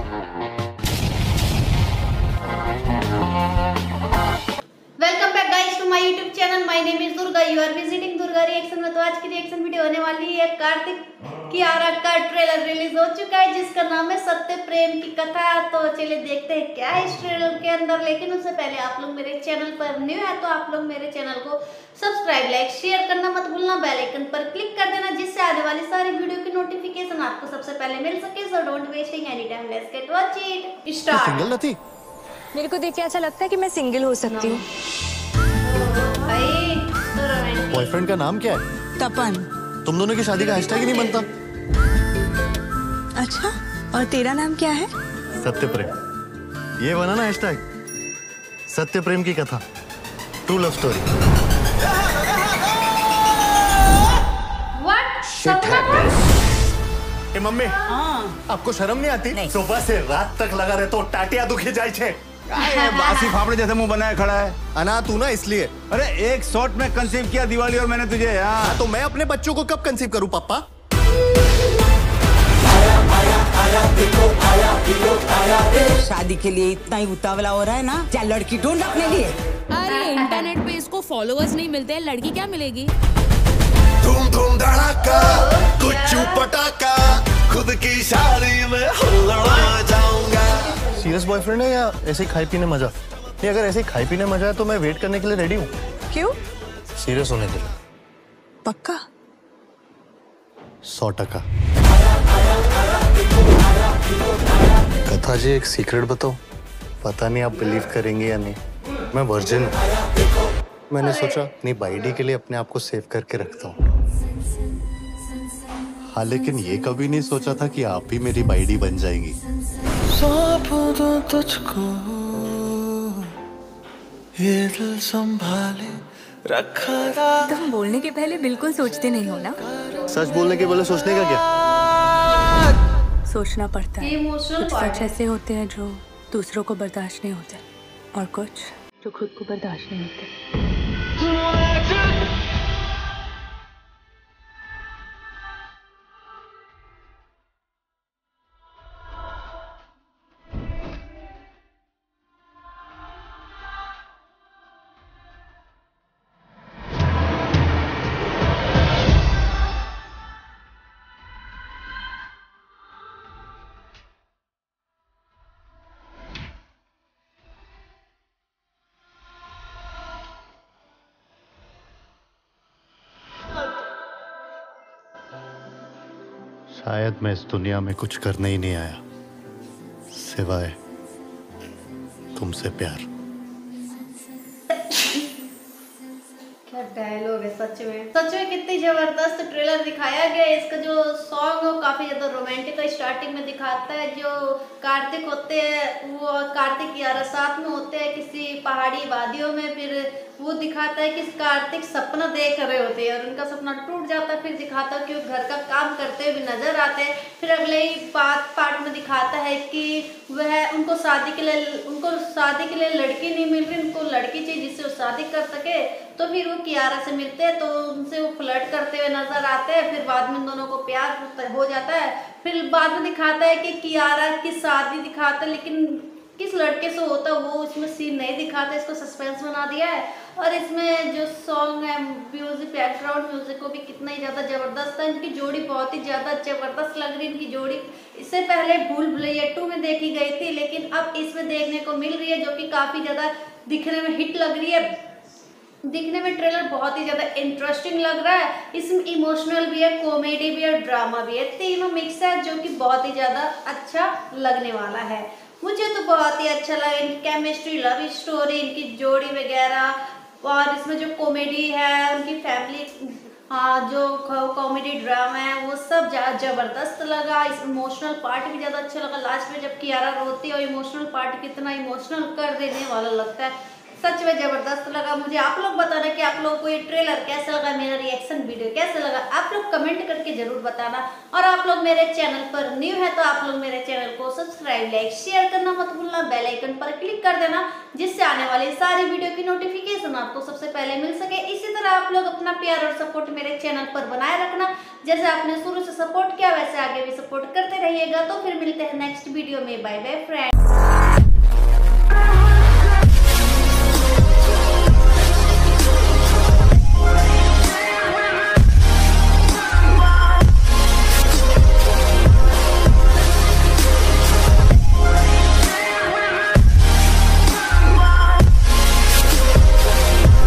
Welcome back guys to my YouTube channel. My name is Durga, you are visiting Durga reaction में। तो आज की reaction video होने वाली है कार्तिक कियारा का ट्रेलर रिलीज हो चुका है जिसका नाम है सत्य प्रेम की कथा। तो चलिए देखते हैं क्या है इस ट्रेलर के अंदर। लेकिन उससे पहले आप लोग मेरे चैनल पर न्यू है तो आप लोग मेरे चैनल को सब्सक्राइब, लाइक, शेयर करना मत भूलना। बेल आइकन पर क्लिक कर देना जिससे आने वाली सारी वीडियो की नोटिफिकेशन आपको सबसे पहले मिल सके। So don't wasting any time, let's get watch it. Start. Single नहीं? मेरे को देख के ऐसा लगता है कि मैं सिंगल हो सकती हूँ। बॉयफ्रेंड का नाम क्या है? तपन। तुम दोनों की शादी का हैशटैग ही नहीं बनता। अच्छा, और तेरा नाम क्या है? सत्य प्रेम। ये बना ना हैशटैग, सत्य Prem Ki Katha, true love story. ए मम्मी, आपको शर्म नहीं आती? नहीं। सुबह से रात तक लगा रहे तो टाटिया दुखे जाए छे। बासी फाफड़े जैसे मुंह बनाए खड़ा है। अना तू ना इसलिए। अरे एक शॉट में कंसीव किया दिवाली और मैंने तुझे यार। तो मैं अपने बच्चों को कब कंसीव करूं पापा? शादी के लिए इतना ही उतावला हो रहा है ना, क्या लड़की ढूंढ अपने लिए? अरे इंटरनेट पे इसको फॉलोअर्स नहीं मिलते हैं, लड़की क्या मिलेगी? धूम धूम धड़ाका, कुछ पटाका, खुद की शादी में हुल्लड़ जाऊंगा। सीरियस बॉयफ्रेंड है या ऐसे ही खाई पीने मजा? नहीं, अगर ऐसे ही खाई पीने मजा है तो मैं वेट करने के लिए रेडी हूँ। क्यों? सीरियस होने के लिए। पक्का? 100%। कथा जी एक सीक्रेट बताओ, पता नहीं आप बिलीव करेंगे या नहीं, मैं वर्जिन हूँ। मैंने सोचा अपनी बाइडी के लिए अपने आप को सेव करके रखता हूँ। हाँ, लेकिन ये कभी नहीं सोचा था कि आप भी मेरी बाइडी बन जाएंगी। तुझको ये दिल संभाले रखा। तुम बोलने के पहले बिल्कुल सोचते नहीं हो ना? सच बोलने के बोले सोचने का क्या? सोचना पड़ता है। कुछ सच ऐसे होते हैं जो दूसरों को बर्दाश्त नहीं होते, और कुछ जो खुद को बर्दाश्त नहीं होते। शायद मैं इस दुनिया में कुछ करने ही नहीं आया सिवाय तुमसे प्यार। क्या डायलॉग है सच में। सच में कितनी जबरदस्त ट्रेलर दिखाया गया है। इसका जो सॉन्ग है काफी ज्यादा रोमांटिक है। स्टार्टिंग में दिखाता है जो कार्तिक होते हैं, वो कार्तिक कियारा साथ में होते हैं किसी पहाड़ी वादियों में। फिर वो दिखाता है कि कार्तिक सपना देख रहे होते हैं और उनका सपना टूट जाता है। फिर दिखाता है कि वो घर का काम करते हुए नजर आते हैं। फिर अगले ही पार्ट में दिखाता है कि वह उनको शादी के लिए लड़की नहीं मिल रही, उनको लड़की चाहिए जिससे वो शादी कर सके। तो फिर वो कियारा से मिलते हैं तो उनसे वो फ्लर्ट करते हुए नजर आते हैं। फिर बाद में दोनों को प्यार हो जाता है। फिर बाद में दिखाता है कि कियारा की शादी दिखाता है, लेकिन किस लड़के से होता है वो इसमें सीन नहीं दिखाता। इसको सस्पेंस बना दिया है। और इसमें जो सॉन्ग है, म्यूजिक, बैकग्राउंड म्यूजिक को भी कितना ही ज्यादा जबरदस्त है। इनकी जोड़ी बहुत ही ज्यादा जबरदस्त लग रही है। इनकी जोड़ी इससे पहले भूल भुलैया 2 में देखी गई थी, लेकिन अब इसमें देखने को मिल रही है जो कि काफी ज्यादा दिखने में हिट लग रही है। दिखने में ट्रेलर बहुत ही ज्यादा इंटरेस्टिंग लग रहा है। इसमें इमोशनल भी है, कॉमेडी भी है, ड्रामा भी है, तीनों मिक्स है जो कि बहुत ही ज्यादा अच्छा लगने वाला है। मुझे तो बहुत ही अच्छा लगा। इनकी केमिस्ट्री, लव स्टोरी, इनकी जोड़ी वगैरह, और इसमें जो कॉमेडी है, उनकी फैमिली, हाँ, जो कॉमेडी ड्रामा है वो सब जबरदस्त लगा। इस इमोशनल पार्ट भी ज़्यादा अच्छा लगा। लास्ट में जब कियारा रोती है और इमोशनल पार्ट कितना इमोशनल कर देने वाला लगता है। सच में जबरदस्त लगा मुझे। आप लोग बताना कि आप लोगों को ये ट्रेलर कैसा लगा, मेरा रिएक्शन वीडियो कैसा लगा, आप लोग कमेंट करके जरूर बताना। और आप लोग मेरे चैनल पर न्यू है तो आप लोग मेरे चैनल को सब्सक्राइब, लाइक, शेयर करना मत भूलना, बेल आइकन पर क्लिक कर देना जिससे आने वाली सारी वीडियो की नोटिफिकेशन आपको सबसे पहले मिल सके। इसी तरह आप लोग अपना प्यार और सपोर्ट मेरे चैनल पर बनाए रखना, जैसे आपने शुरू से सपोर्ट किया वैसे आगे भी सपोर्ट करते रहिएगा। तो फिर मिलते हैं नेक्स्ट वीडियो में। Bye bye friend.